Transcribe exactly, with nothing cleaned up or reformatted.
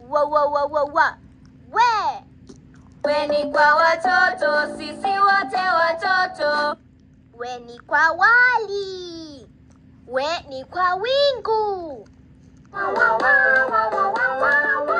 Wa wa wa wa wa. We. We ni kwa watoto, sisi wote watoto. We ni kwa wali. We ni kwa wingu. Wa wa wa wa wa wa wa.